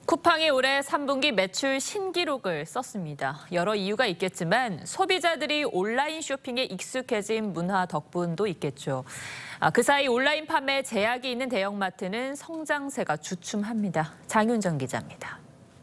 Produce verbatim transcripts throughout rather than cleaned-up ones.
쿠팡이 올해 삼 분기 매출 신기록을 썼습니다. 여러 이유가 있겠지만 소비자들이 온라인 쇼핑에 익숙해진 문화 덕분도 있겠죠. 아, 그 사이 온라인 판매 제약이 있는 대형마트는 성장세가 주춤합니다. 장윤정 기자입니다.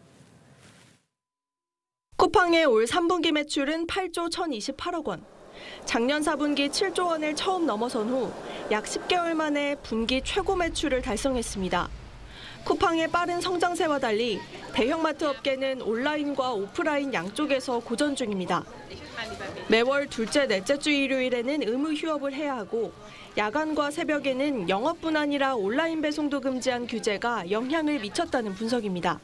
쿠팡의 올 삼 분기 매출은 팔조 천이십팔억 원. 작년 사 분기 칠조 원을 처음 넘어선 후 약 십 개월 만에 분기 최고 매출을 달성했습니다. 쿠팡의 빠른 성장세와 달리 대형마트 업계는 온라인과 오프라인 양쪽에서 고전 중입니다. 매월 둘째, 넷째 주 일요일에는 의무 휴업을 해야 하고 야간과 새벽에는 영업뿐 아니라 온라인 배송도 금지한 규제가 영향을 미쳤다는 분석입니다.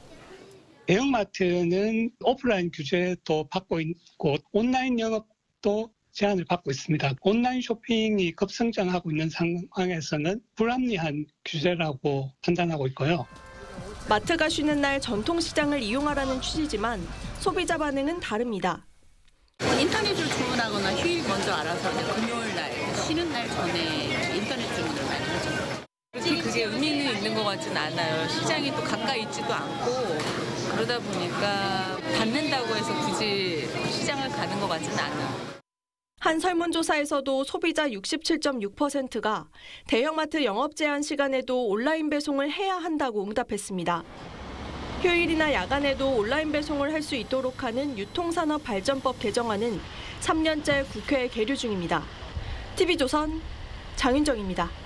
대형마트는 오프라인 규제도 받고 있고 온라인 영업도 제한을 받고 있습니다. 온라인 쇼핑이 급성장하고 있는 상황에서는 불합리한 규제라고 판단하고 있고요. 마트가 쉬는 날 전통시장을 이용하라는 취지지만 소비자 반응은 다릅니다. 인터넷으로 주문하거나 휴일 먼저 알아서 금요일 날, 쉬는 날 전에 인터넷 주문을 많이 하죠. 그렇게 그게 의미는 있는 것 같지는 않아요. 시장이 또 가까이 있지도 않고 그러다 보니까 받는다고 해서 굳이 시장을 가는 것 같지는 않아요. 한 설문조사에서도 소비자 육십칠 점 육 퍼센트가 대형마트 영업 제한 시간에도 온라인 배송을 해야 한다고 응답했습니다. 휴일이나 야간에도 온라인 배송을 할 수 있도록 하는 유통산업발전법 개정안은 삼 년째 국회에 계류 중입니다. 티비조선 장윤정입니다.